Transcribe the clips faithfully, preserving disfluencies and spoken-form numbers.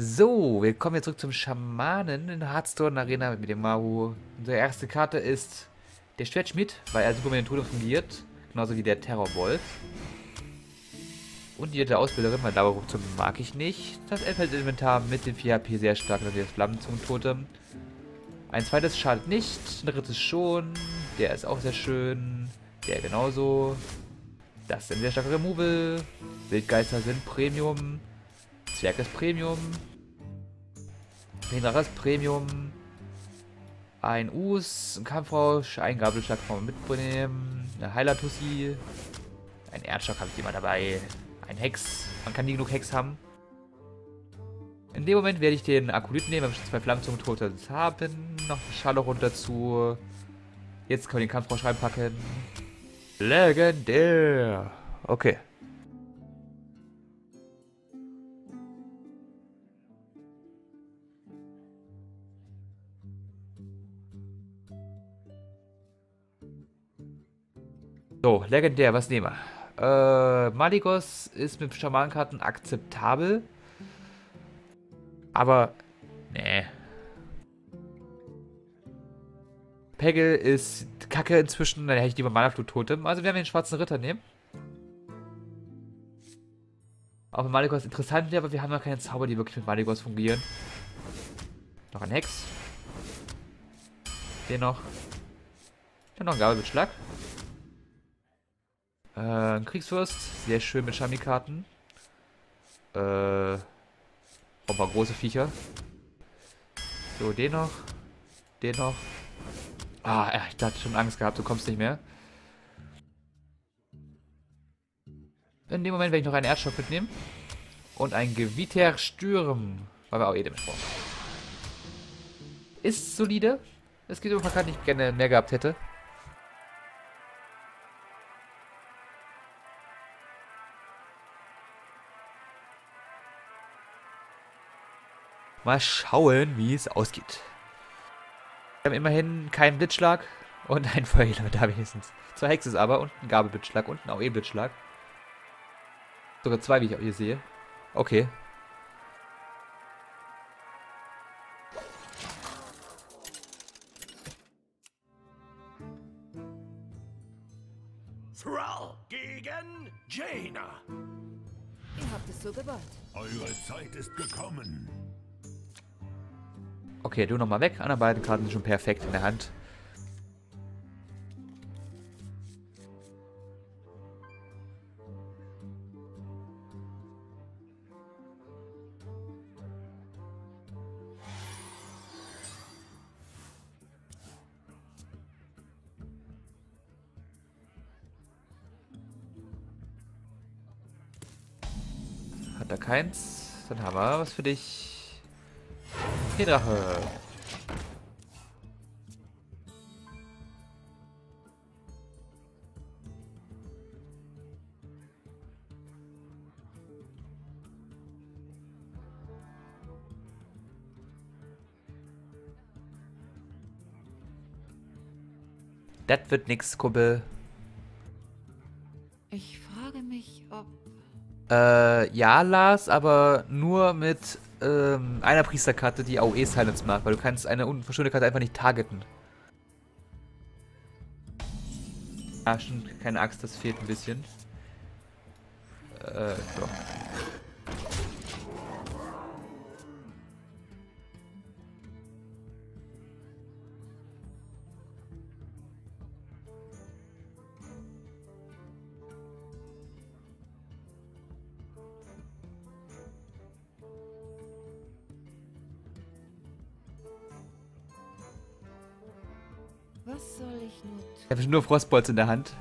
So, wir kommen jetzt zurück zum Schamanen in der Hearthstone Arena mit dem Mahu. Unsere erste Karte ist der Schwertschmied, weil er super mit den Tode fungiert. Genauso wie der Terrorwolf. Und die dritte Ausbilderin, weil Dauerrückzug mag ich nicht. Das Elfeld-Inventar mit dem vier H P sehr stark, das ist Flammenzungentotem. Ein zweites schadet nicht, ein drittes schon. Der ist auch sehr schön. Der genauso. Das ist ein sehr starker Removal. Wildgeister sind Premium. Zwerg ist Premium. Drache ist Premium. Ein Us, ein Kampfrausch, ein Gabelschlag kann man mitnehmen. Eine Heiler-Tussi. Ein Erdstock habe ich immer dabei. Ein Hex. Man kann nie genug Hex haben. In dem Moment werde ich den Akolyten nehmen, weil wir schon zwei Flammenzungentote haben. Noch eine Scharlachrote dazu. Jetzt können wir den Kampfrausch reinpacken. Legendär. Okay. So, legendär, was nehmen wir? Äh, Maligos ist mit Schamanenkarten akzeptabel. Aber, nee. Pegel ist kacke inzwischen, dann hätte ich lieber Mana-Flut-Totem. Also werden wir den schwarzen Ritter nehmen. Auch wenn Maligos interessant wäre, aber wir haben ja keine Zauber, die wirklich mit Maligos fungieren. Noch ein Hex. Den noch. Dann noch ein Gabelbeschlag. Äh, ein Kriegsfürst. Sehr schön mit Shami-Karten. Äh. Auch ein paar große Viecher. So, den noch. Den noch. Ah, ja, ich hatte schon Angst gehabt, du kommst nicht mehr. In dem Moment werde ich noch einen Erdstock mitnehmen. Und ein Gewiter Stürm. Weil wir auch eh dem brauchen. Ist solide. Es gibt immer Karten, die ich gerne mehr gehabt hätte. Mal schauen, wie es ausgeht. Wir haben immerhin keinen Blitzschlag und einen Feuerhehler da wenigstens. Zwei Hexes aber und einen Gabelblitzschlag und einen A O E-Blitzschlag. Sogar zwei, wie ich auch hier sehe. Okay. Thrall gegen Jaina. Ihr habt es so gewollt. Eure Zeit ist gekommen. Okay, du nochmal weg. Andere beiden Karten sind schon perfekt in der Hand. Hat er keins? Dann haben wir was für dich. Hey Drache. Das wird nix, Kumpel. Ich frage mich, ob... Äh, ja, Lars, aber nur mit ähm, einer Priesterkarte, die A O E-Silence macht, weil du kannst eine unverschönte Karte einfach nicht targeten. Ah, stimmt, keine Axt, das fehlt ein bisschen. Äh, so. Was soll ich nur tun? Ich habe nur Frostbolz in der Hand.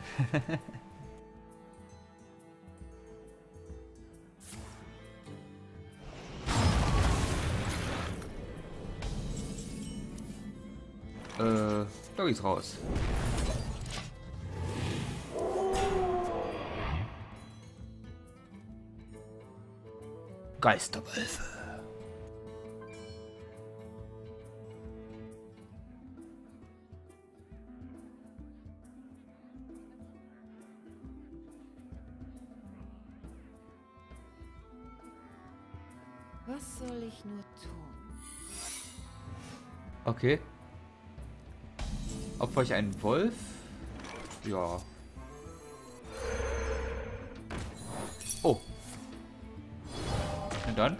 äh, Doggy ist raus. Geisterwölfe. Was soll ich nur tun? Okay. Opfer ich einen Wolf? Ja. Oh. Und dann?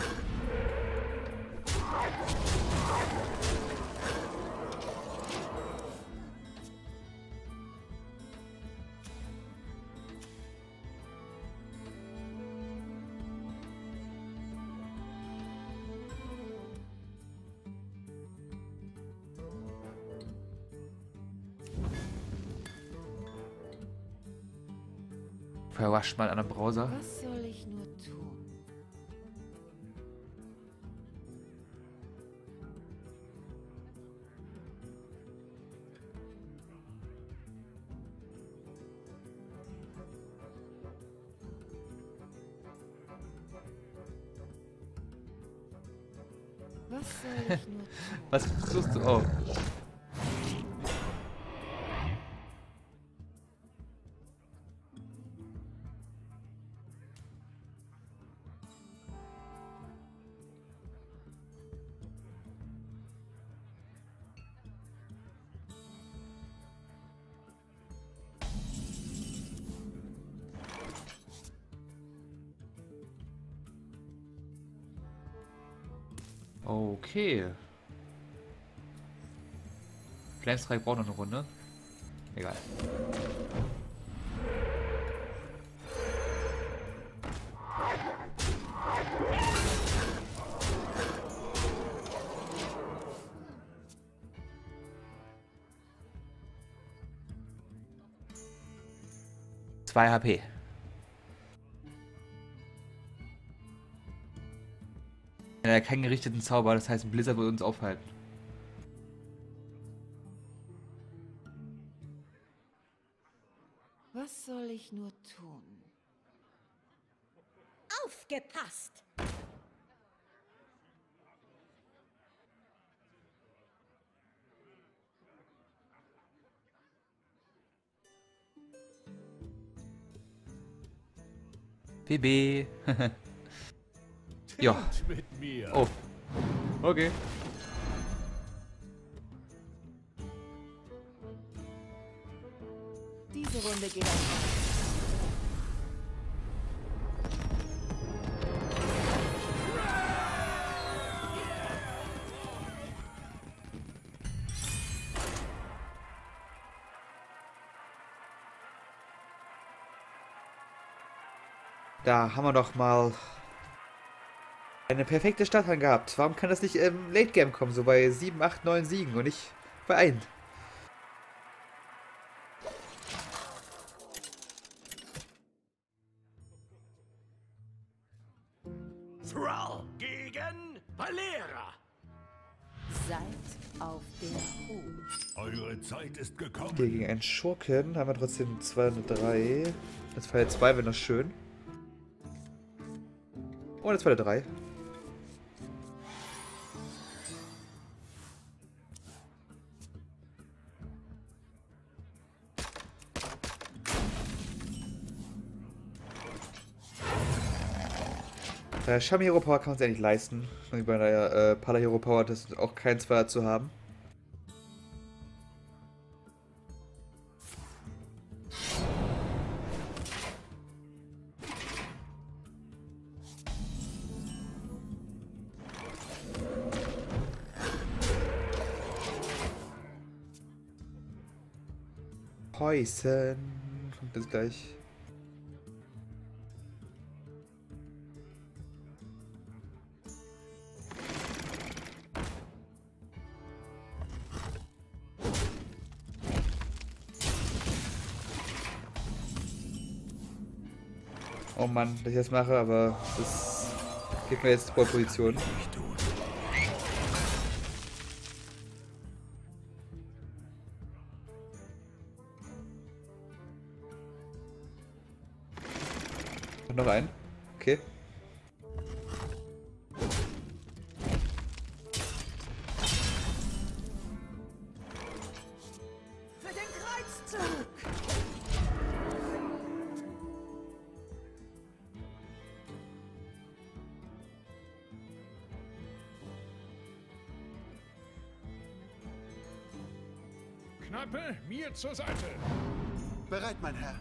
Verwascht mal an der Browser. Was soll ich nur tun? Was soll ich nur tun? Was versuchst du? Oh. Okay. Flamstrike braucht noch eine Runde. Egal. zwei H P. Er hat keinen gerichteten Zauber, das heißt, ein Blizzard wird uns aufhalten. Was soll ich nur tun? Aufgepasst! B B. Ja. Tanzt mit mir. Oh. Okay. Diese Runde geht an. Da haben wir doch mal eine perfekte Starthand gehabt. Warum kann das nicht im Late Game kommen, so bei sieben, acht, neun Siegen und nicht bei einem? Thrall gegen Valera. Seid auf der Hut. Eure Zeit ist gekommen. Hier gegen einen Schurken haben wir trotzdem zwei und drei. Das war jetzt zwei, wenn das schön. Und jetzt war der drei. Der Shami Hero Power kann uns ja nicht leisten. Wie bei der äh, Pala Hero Power, das ist auch kein Zweier zu haben. Poison. Kommt jetzt gleich. Oh Mann, dass ich das mache, aber das gibt mir jetzt Ballposition. Noch ein. Okay. Für den Kreuzzug! Knappe, mir zur Seite. Bereit, mein Herr.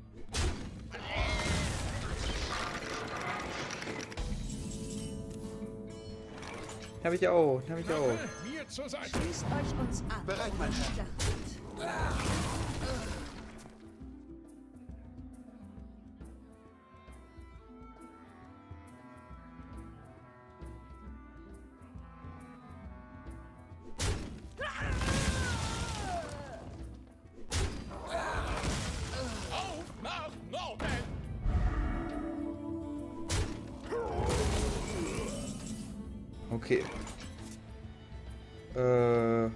Hab ich auch, hab ich auch. Knappe, mir zur Seite. Schließt euch uns an. Bereit, mein Herr. Schlacht. Auf nach Norden. Okay. Äh.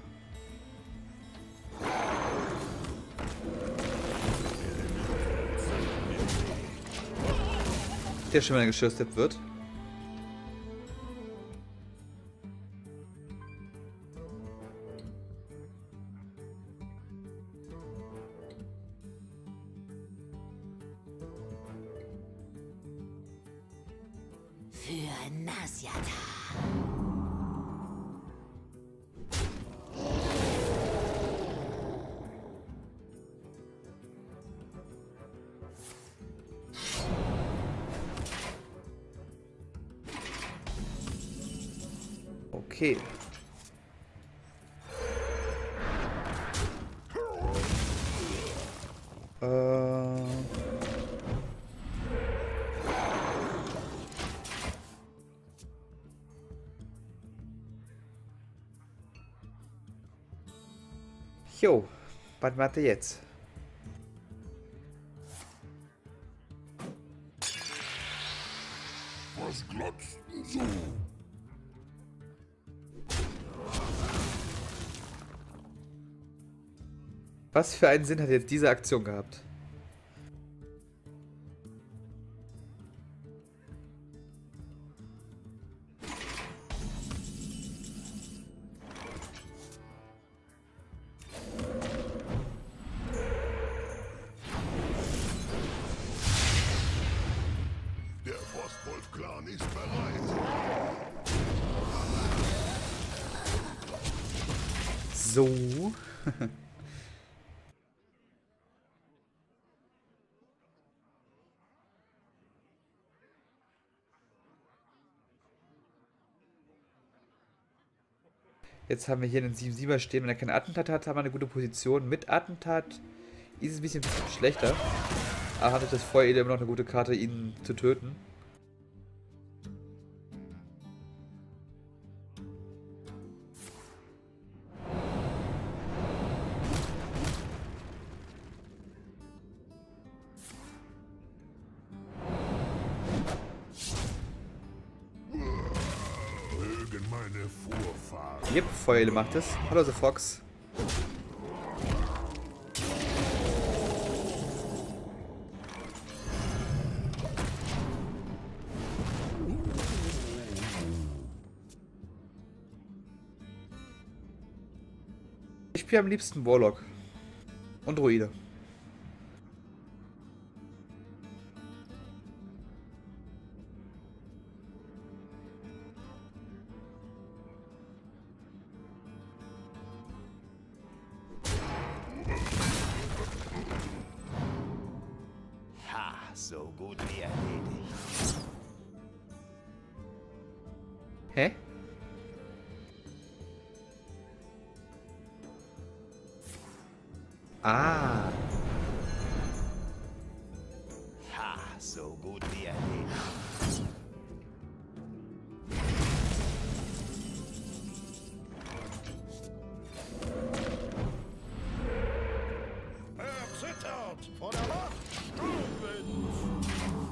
Der schon mal geschürstet wird. Für Nasiata. Okay. Äh. Jo, was macht ihr jetzt? Was glotzt du so? Was für einen Sinn hat jetzt diese Aktion gehabt? Der Frostwolf-Clan ist bereit. So. Jetzt haben wir hier einen sieben siebener stehen. Wenn er kein Attentat hat, haben wir eine gute Position. Mit Attentat ist es ein bisschen schlechter. Aber hat das Feuer immer noch eine gute Karte, ihn zu töten. Mögen meine Vorfahren. Yep, Feuerele macht es. Hallo, The Fox. Ich spiele am liebsten Warlock. Und Druide. Ha, so gut wie erledigt. Hä? Ah. Ha, so gut wie erledigt. Erzittert vor der Macht Sturmwinds.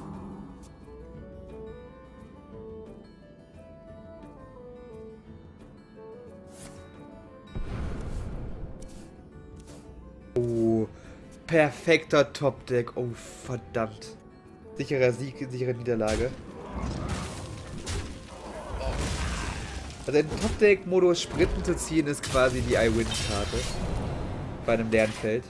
Oh, perfekter Top-Deck. Oh, verdammt. Sicherer Sieg, sichere Niederlage. Also im Top-Deck-Modus Sprinten zu ziehen ist quasi die I-Win-Karte. Bei einem leeren Feld.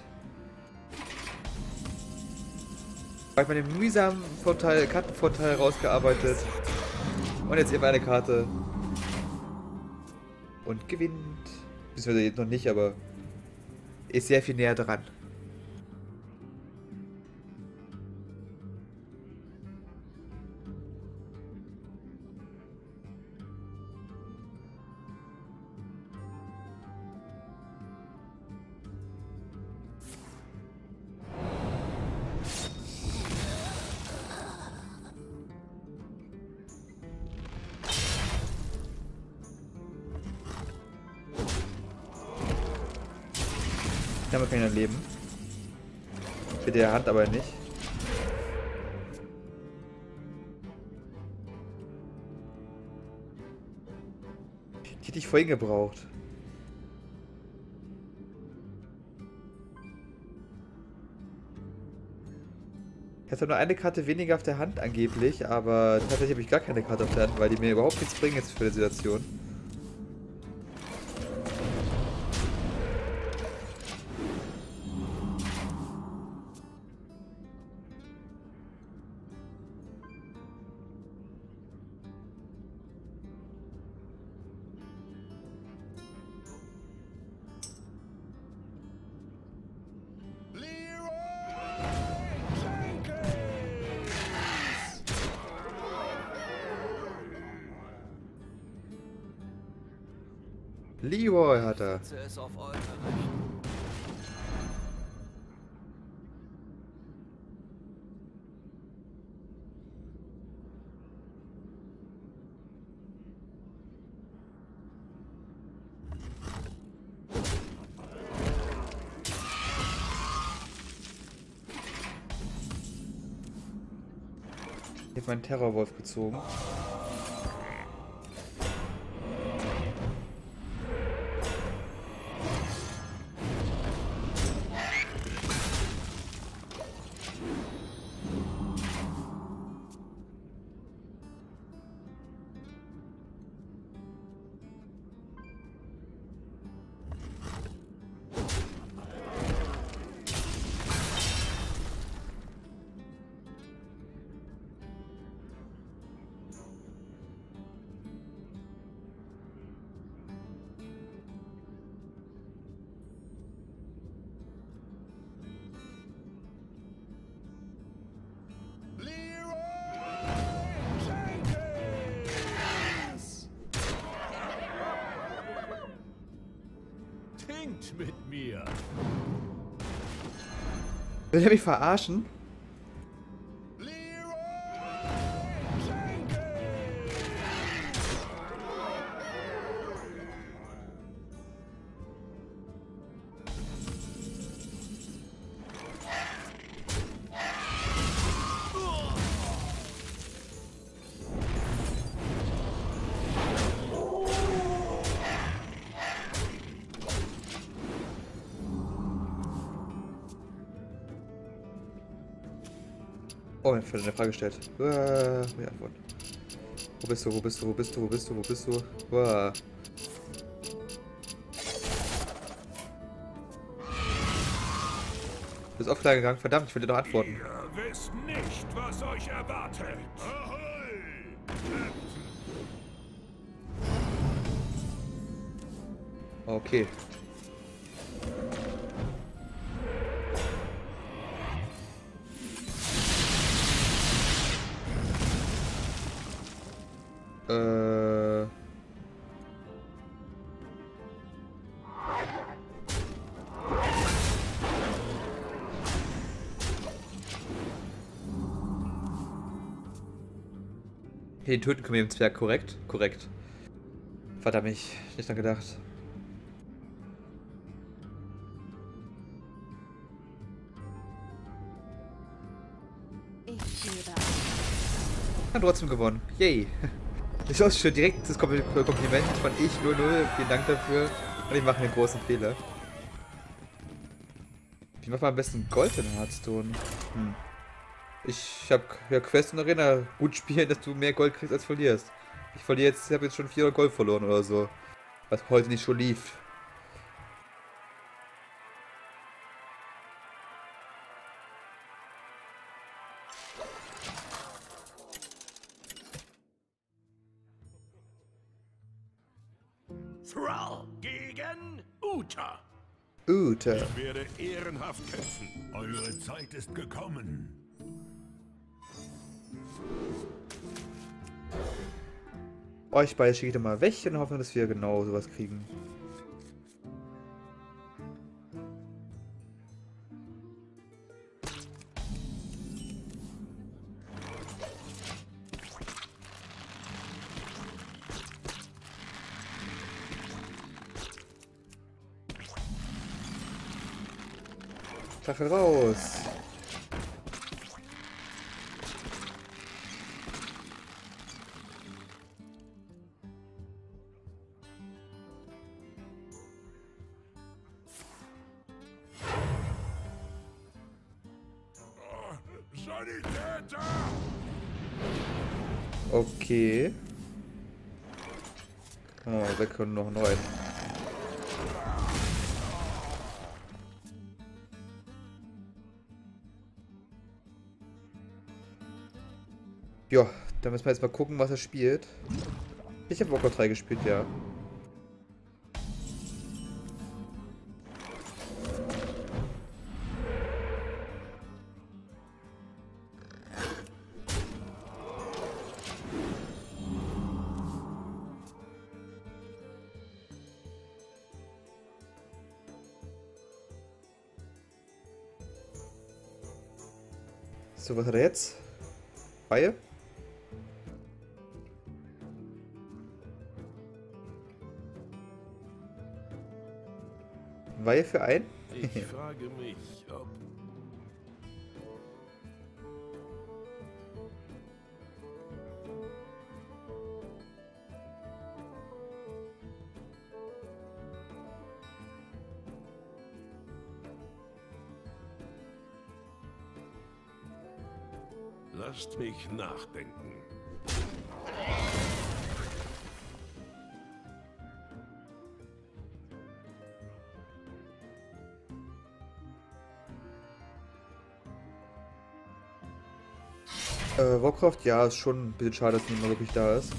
Habe ich mal den mühsamen Vorteil, Kartenvorteil rausgearbeitet. Und jetzt eben eine Karte. Und gewinnt. Beziehungsweise jetzt noch nicht, aber ist sehr viel näher dran. Damit kann ich noch leben. Mit der Hand aber nicht. Die hätte ich vorhin gebraucht. Ich hatte nur eine Karte weniger auf der Hand angeblich, aber tatsächlich habe ich gar keine Karte auf der Hand, weil die mir überhaupt nichts bringen jetzt für die Situation. Leroy hat er. Es auf eure Rechnung. Ich habe meinen Terrorwolf gezogen. Trinkt mit mir. Will er mich verarschen? Oh, ich habe eine Frage gestellt. Uh, ja, wo bist du, wo bist du, wo bist du, wo bist du, wo bist du? Uh. Du bist offline gegangen, verdammt, ich will dir noch antworten. Ihr wisst nicht, was euch erwartet. Ahoi! Okay. Äh. Den töten können wir im Zwerg, korrekt? Korrekt. Verdammt, ich nicht dran gedacht. Ich gebe. Hat trotzdem gewonnen. Yay. Das ist auch schön, direkt das Kompliment von ich null null. Vielen Dank dafür. Und ich mache einen großen Fehler. Wie macht man am besten Gold in Hearthstone? Hm. Ich habe ja Quest und Arena gut spielen, dass du mehr Gold kriegst als verlierst. Ich verliere jetzt, ich habe jetzt schon vierhundert Gold verloren oder so. Was heute nicht schon lief. Thrall gegen Uta. Ute. Ich werde ehrenhaft kämpfen. Eure Zeit ist gekommen. Euch beide schicke ich mal weg und hoffe, dass wir genau sowas kriegen. Drache raus! Sanitäter! Okay. Oh, wir können noch neun. Ja, dann müssen wir jetzt mal gucken, was er spielt. Ich habe Warcraft drei gespielt, ja. So, was hat er jetzt? Reihe? Weihe für ein? Ich frage mich, ob... Lasst mich nachdenken. Äh, Warcraft, ja, ist schon ein bisschen schade, dass niemand wirklich da ist.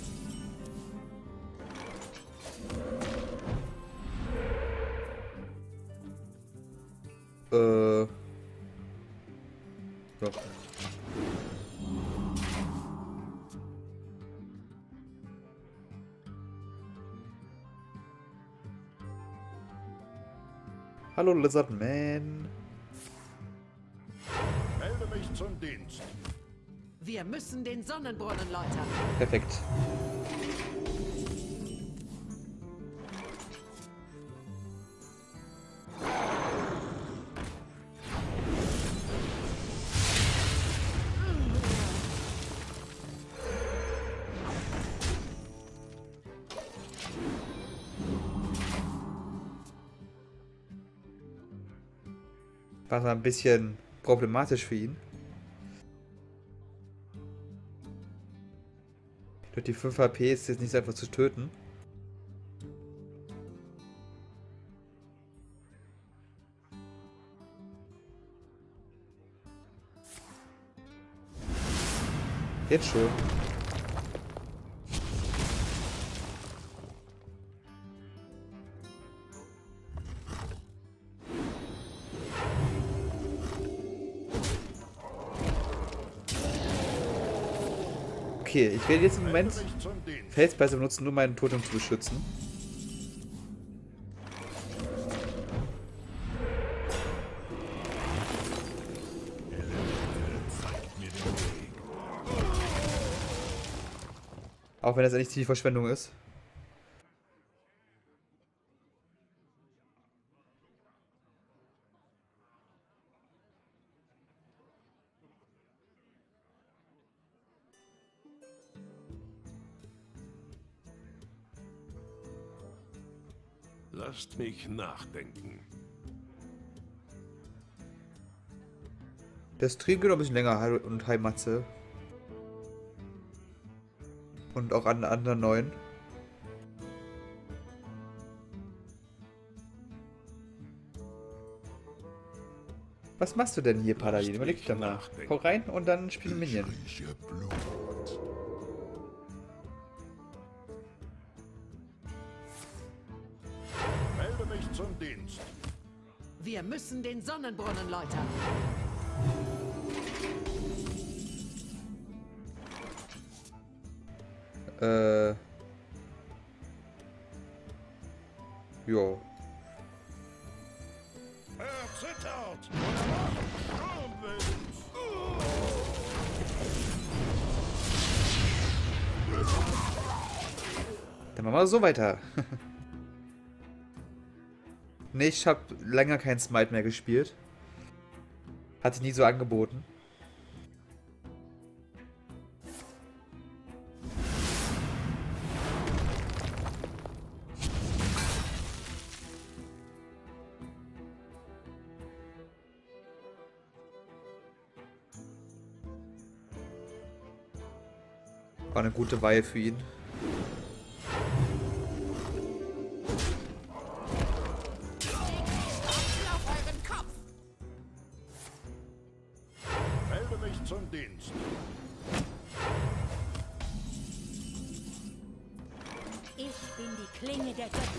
Äh. Doch. Hallo Lizard Man. Melde mich zum Dienst. Wir müssen den Sonnenbrunnen läutern. Perfekt. War mal ein bisschen problematisch für ihn. Durch die fünf H P ist es jetzt nicht so einfach zu töten. Jetzt schon. Okay, ich werde jetzt im Moment Felsbeißer benutzen, nur meinen Totem zu beschützen. Auch wenn das eigentlich ziemlich Verschwendung ist. Lasst mich nachdenken. Der Stream geht noch ein bisschen länger und Hi Matze. Und auch an anderen neuen. Was machst du denn hier, Paladin? Überleg dich doch mal. Hau rein und dann spiel Minion. Melde mich zum Dienst. Wir müssen den Sonnenbrunnen läutern. Äh. Jo. Er zittert! Sturmwind! Dann machen wir so weiter. Ne, ich habe länger kein Smite mehr gespielt. Hat sich nie so angeboten. War eine gute Weihe für ihn. Melde mich zum Dienst. Ich bin die Klinge der Götter.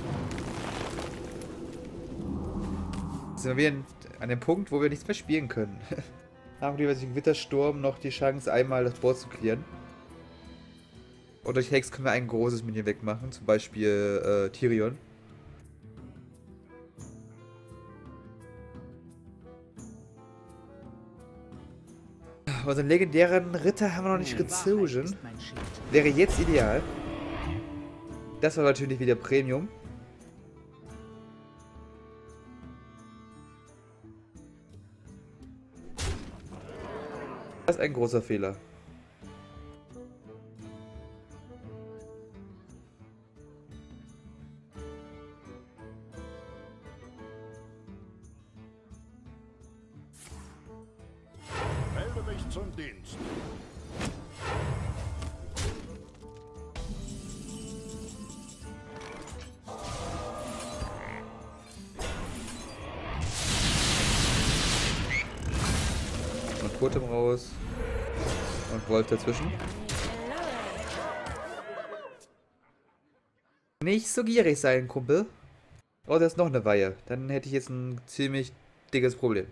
Sind wir wieder an dem Punkt, wo wir nichts mehr spielen können. Haben wir durch den Gewittersturm noch die Chance, einmal das Board zu clearen. Und durch Hex können wir ein großes Minion wegmachen, zum Beispiel äh, Tyrion. Unseren legendären Ritter haben wir noch nicht gezogen. Wäre jetzt ideal. Das war natürlich wieder Premium. Das ist ein großer Fehler. Melde mich zum Dienst. Und Totem raus. Und Wolf dazwischen. Nicht so gierig sein, Kumpel. Oh, da ist noch eine Weihe. Dann hätte ich jetzt ein ziemlich dickes Problem.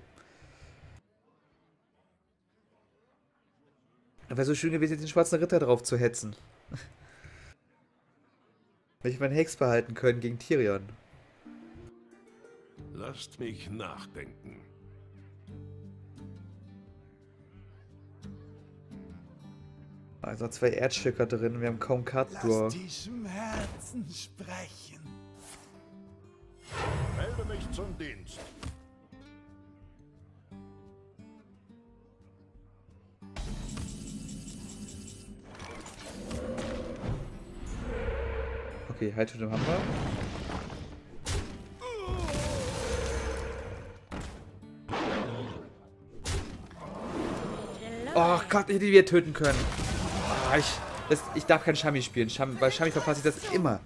Wäre so schön gewesen, jetzt den schwarzen Ritter drauf zu hetzen. Wenn ich meinen Hex behalten können gegen Tyrion. Lasst mich nachdenken. Also zwei Erzstücker drin, wir haben kaum Kartendraw. Lass die Schmerzen sprechen. Melde mich zum Dienst. Okay, halt schon im Hammer. Oh Gott, ich hätte die wir töten können. Oh, ich, das, ich darf kein Shami spielen. Shami, bei Shami verpasse ich das immer.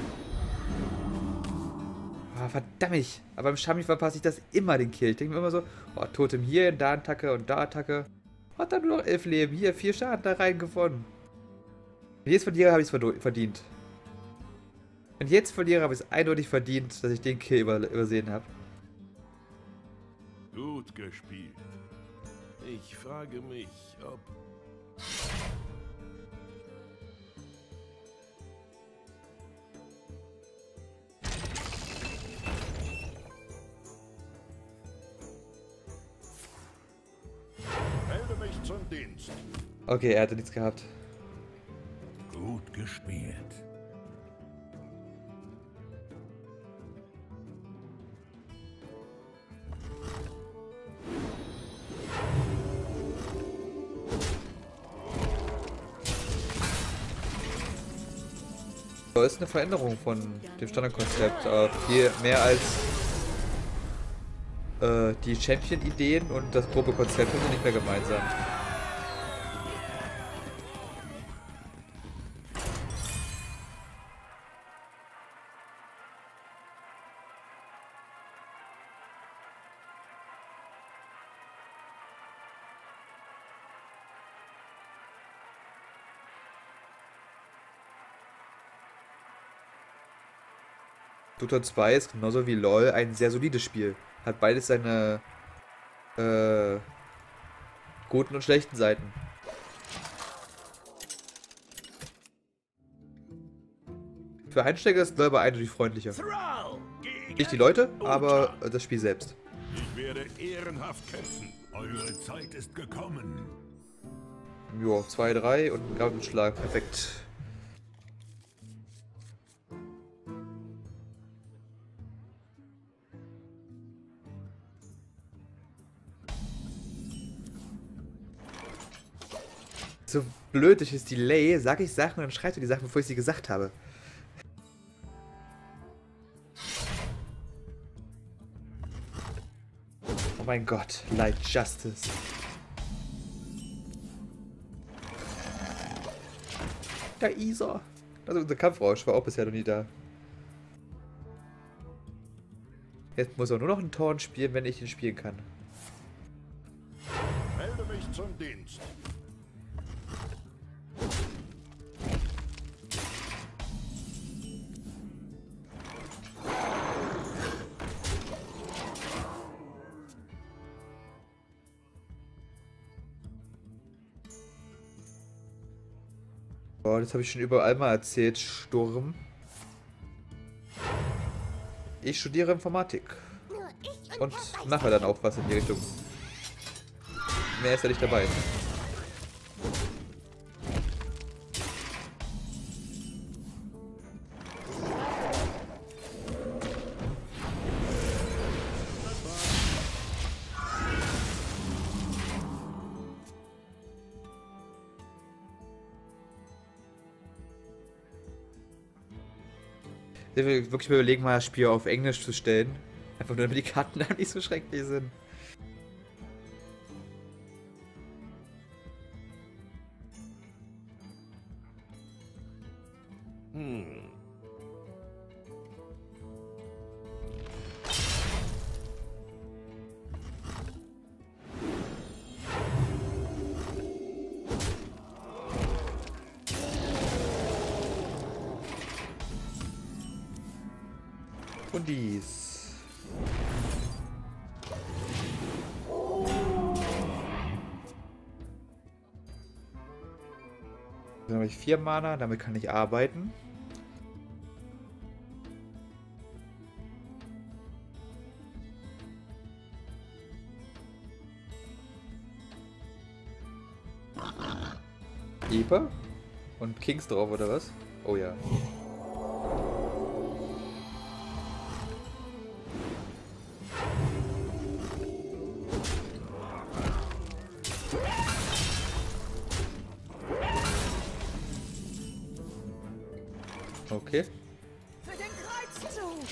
Oh, verdammt. Aber beim Shami verpasse ich das immer, den Kill. Ich denke mir immer so, oh, Totem hier, da Attacke und da Attacke. Hat dann nur noch elf Leben. Hier, vier Schaden da rein gewonnen. Wenn ich jetzt verliere, habe ich es verdient. Wenn ich jetzt verliere, habe ich es eindeutig verdient, dass ich den Kill über, übersehen habe. Gut gespielt. Ich frage mich, ob... Melde mich zum Dienst. Okay, er hatte nichts gehabt. Gut gespielt. Das ist eine Veränderung von dem Standardkonzept. Äh, viel mehr als äh, die Champion-Ideen und das Gruppekonzept sind nicht mehr gemeinsam. Dota zwei ist genauso wie LoL ein sehr solides Spiel. Hat beides seine äh, guten und schlechten Seiten. Für Einsteiger ist Blur aber eindeutig freundlicher. Nicht die Leute, aber das Spiel selbst. Ich werde ehrenhaft kämpfen. Eure Zeit ist gekommen. Jo, zwei, drei und ein Gabelschlag. Perfekt. So blöd durch das Delay, sag ich Sachen und dann schreibst du die Sachen, bevor ich sie gesagt habe. Oh mein Gott, Light Justice. Da Isa. Also unser Kampfrausch war auch bisher noch nie da. Jetzt muss er nur noch einen Torn spielen, wenn ich ihn spielen kann. Melde mich zum Dienst. Oh, das habe ich schon überall mal erzählt, Sturm. Ich studiere Informatik. Und mache dann auch was in die Richtung. Mehr ist ja nicht dabei. Ich will wirklich mal überlegen, mal das Spiel auf Englisch zu stellen. Einfach nur, damit die Karten dann nicht so schrecklich sind. Hm. Und dies. Dann habe ich vier Mana, damit kann ich arbeiten. Eber? Und Kings drauf, oder was? Oh ja. Okay. Für den Kreuzzug!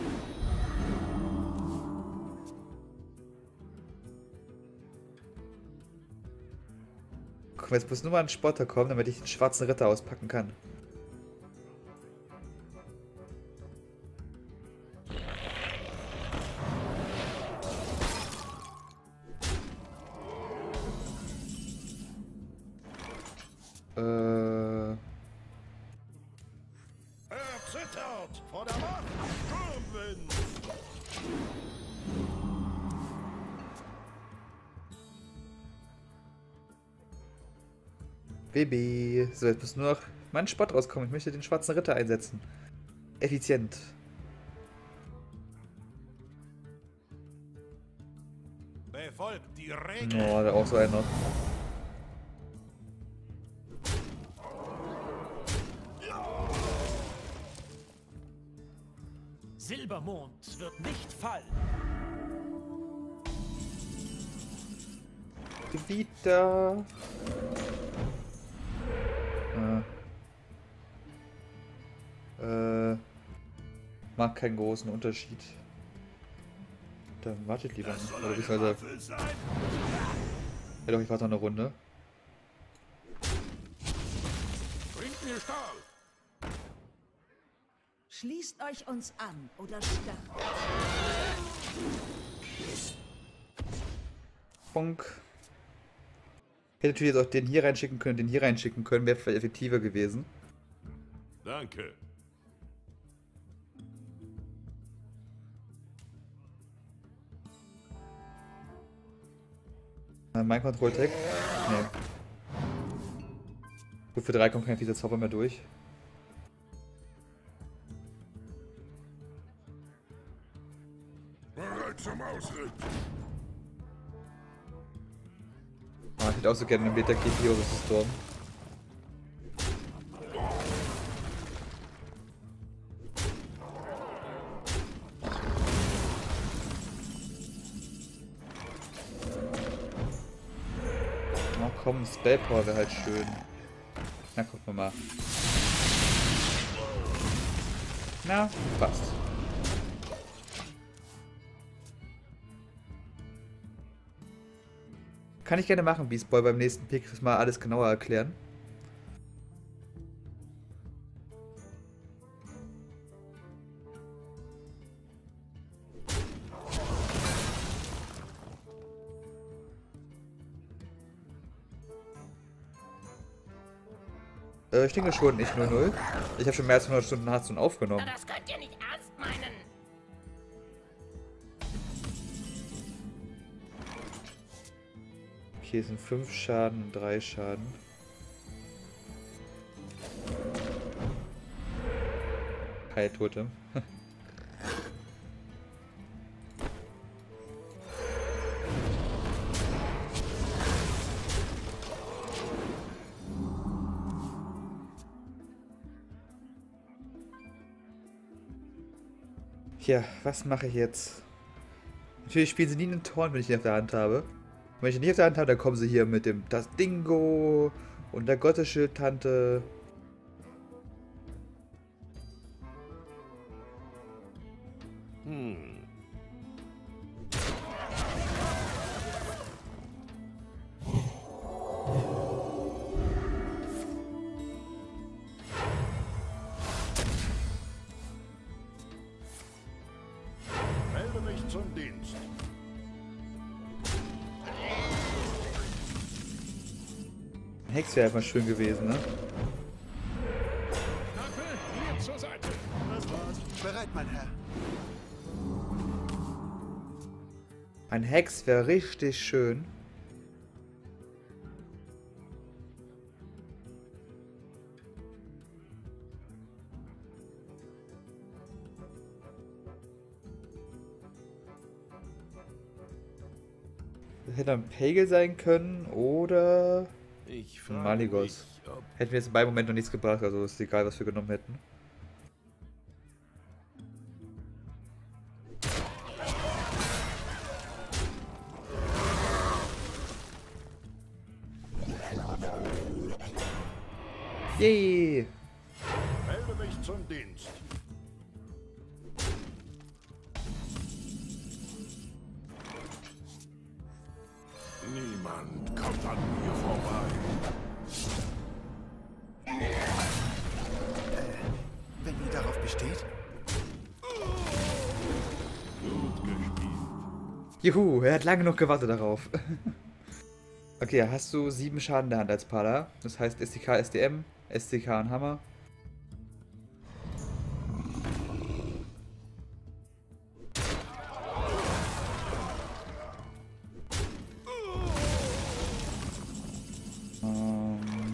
Guck mal, jetzt muss nur mal ein Spotter kommen, damit ich den schwarzen Ritter auspacken kann. Äh... Erzittert vor der Macht Sturmwinds. Baby. So, jetzt muss nur noch mein Spott rauskommen. Ich möchte den schwarzen Ritter einsetzen. Effizient. Befolgt die Regeln. Oh, da auch so einer. Silbermond wird nicht fallen. Gewitter. Äh. Äh. Macht keinen großen Unterschied. Dann wartet lieber Das noch. soll Oder eine beziehungsweise. Waffe sein. Ja doch, ich warte noch eine Runde. Bringt mir Stahl. Schließt euch uns an oder sterbt. Bonk. Ich hätte natürlich jetzt auch den hier reinschicken können, den hier reinschicken können, wäre vielleicht effektiver gewesen. Danke. Äh, mein Control-Tech? Nee. Gut, für drei kommt kein fieser Zauber mehr durch. Bereit zum Ausritt. Ah, ich hätte auch so gerne einen Beta Key Hero Storm. Na komm, Spellpower wäre halt schön. Na, gucken wir mal. Na, passt. Kann ich gerne machen, Beast Boy, beim nächsten Pick das mal alles genauer erklären. Äh, ich denke schon, nicht null null. Ich habe schon mehr als hundert Stunden Hearthstone aufgenommen. Das könnt ihr nicht ernst meinen. Okay, es sind fünf Schaden und drei Schaden. Heiltotem. Ja, was mache ich jetzt? Natürlich spielen sie nie einen Torn, wenn ich ihn auf der Hand habe. Und wenn ich ihn nicht auf der Hand habe, dann kommen sie hier mit dem das Dingo und der Gottesschildtante. Hm. Melde mich zum Dienst. Ein Hex wäre einfach schön gewesen, ne? Knappe, mir zur Seite. Das war's. Bereit, mein Herr. Ein Hex wäre richtig schön. Das hätte ein Pagel sein können oder Ich ein frage Maligos. mich, ob Hätten wir jetzt bei Moment noch nichts gebracht, also ist egal, was wir genommen hätten. Yay! Melde mich zum Dienst. Niemand kommt an mir vorbei. Wenn ihr darauf besteht. Gut gespielt. Juhu, er hat lange noch gewartet darauf. Okay, hast du sieben Schaden in der Hand als Pala. Das heißt S D K, S D M, S D K und Hammer. Ähm,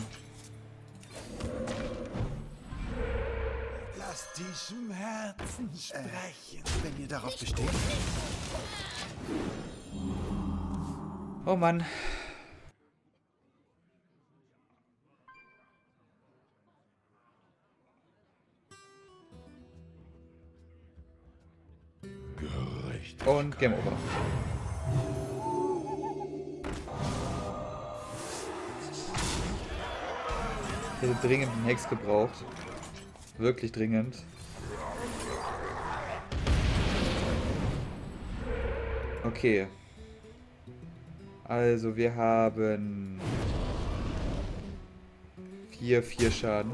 Lasst die Schmerzen sprechen. Wenn ihr darauf besteht. oh Mann. Gerecht. Und Game Over. Ich hätte dringend einen Hex gebraucht. Wirklich dringend. Okay. Also wir haben vier, vier Schaden.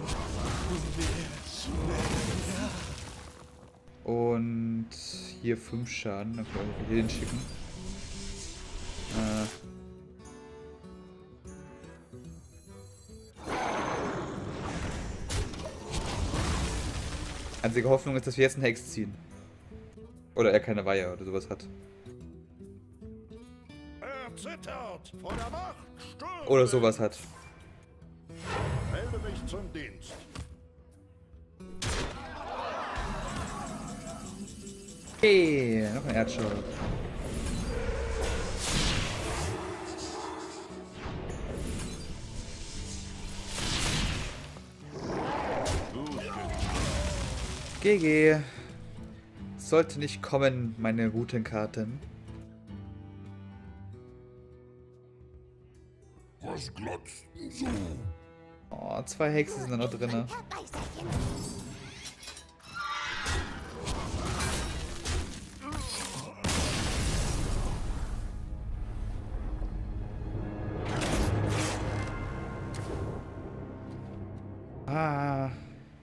Und hier fünf Schaden. Dann können wir hier den schicken. Äh. Einzige Hoffnung ist, dass wir jetzt einen Hex ziehen. Oder er keine Weihe oder sowas hat. zittert vor der Macht. Stürme. Oder sowas hat. Melde mich zum Dienst. Okay, noch ein Erdschock. G G. Sollte nicht kommen, meine guten Karten. Was glotzt so? Oh, zwei Hexen sind da noch drin. Ah.